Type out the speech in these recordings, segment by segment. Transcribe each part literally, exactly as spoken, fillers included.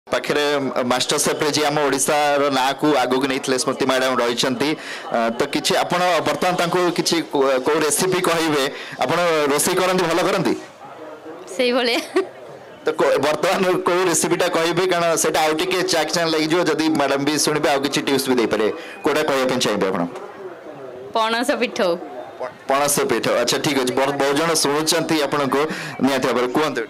पाखे master chef जी आम ओडिशार ना को आगक नहीं स्मृति मैडम रही तो किसी आप बर्तमान किसी को रेसिपी कहे आप रोसे करती भल करती से तो बर्तमान को रेसिपीटा कहे कारण से आउ टे चाक चाक लगे जदि मैडम भी शुणे आउ कि टिप्स भी देपारे कोटा कहना चाहिए आप पणस पिठ पणस पिठ अच्छा ठीक अच्छे बहुत बहुत जन शुणुंट आपन को निहत भाव कहते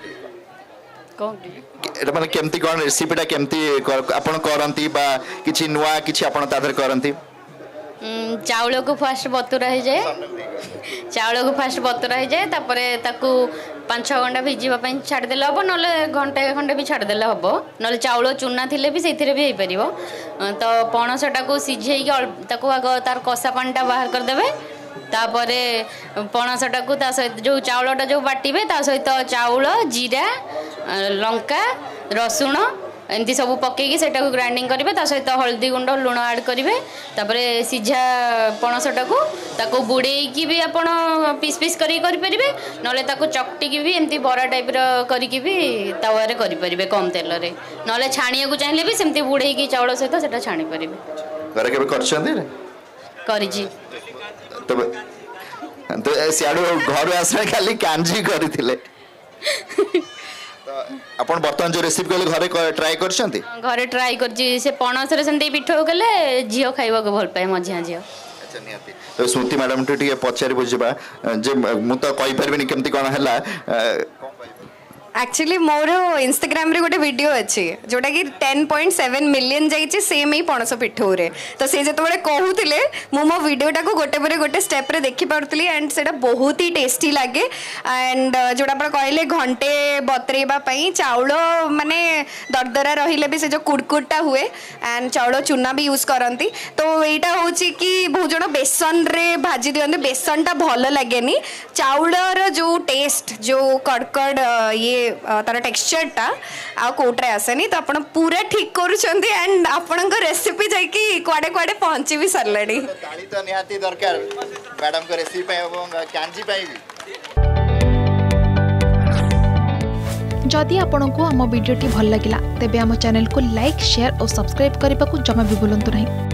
एटा माने केमती कोन रेसिपीटा केमती आपण करंती बा किछि नुवा किछि आपण तादर करंती चावल को फास्ट बतुरा हो जाए चावल को फास्ट बतुरा हो जाए तापरे ताकू पाँच छः घंटा भिजवा छाड़देले हम ना घंटे खंडे भी छाड़देले हम ना चाउल चूना थिले भी से भी हो पार तो पणसटा को सिझे आग तार कषा पानीटा बाहर करदे तापरे पणसटा को ता सहित जो चाउलटा जो बाटिबे ता सहित चाउल जीरा लंका रसुण एमती सब पकईकी से ग्राइंडिंग करेंगे ता सहित हल्दी गुंड लुण ऐड करेंगे तापरे सिझा पणसटा को ताको बुड़ेकी भी आपण पीस पीस करी करि परिबे नले ताको चकटिकी भी एमती बरा टाइप रो करिकी भी तावारे करि परिबे कम तेल रे नले छाणिया को चाहिले भी सेमती बुड़ेकी चावल सहित सेटा छाणी परिबे घरे केबे करछन्ती रे करिजी तो तो सियाडो घर आसले खाली कांजी करथिले आपण बर्तमान जो रेसिपी कहले घरे ट्राई करछन्ती घरे ट्राई करजी से पणस रे सेमती पिठो कले जियो खाइबा को भल पाए मझिया जियो अच्छा नियति तो स्मृति मैडम टे टिके पचारि बुझबा जे मु तो कहि परबेनी केमती कोन हला एक्चुअली मोर इंस्टाग्राम रे गोटे वीडियो अच्छी जोटा कि टेन पॉइंट सेवेन मिलियन जाइए सेम ही पणस पिठौ रे तो से जो कहते मु मो वीडियोटा को गोटे पर गोटे स्टेप रे देखि पारुतली एंड सेटा बहुत ही टेस्टी लगे एंड जोटा आप कहले घंटे बतरेबा पई चाउल माने दरदरा रहिले भी से जो कुड़कुड़टा हुए एंड चाउल चूना भी यूज करती तो यहाँ हूँ कि बहुत जन बेसन रे भाजी दिखते बेसनटा भल लगे चाउलर जो टेस्ट जो कड़कड़ ये तार टेक्सचरटा आ कोट्रे आसेनी तो आपण पूरा ठीक करूछंती एंड आपणक रेसिपी जाइकी कुआडे कुआडे पहुंची भी सरलेडी ताली तो निहाती दरकार मैडम को रेसिपी पे एवं कांजी पे भी जदि आपंक आम भिडी भल लगा तेब आम चैनल को लाइक शेयर और सब्सक्राइब करने को जमा भी भूलु नहीं।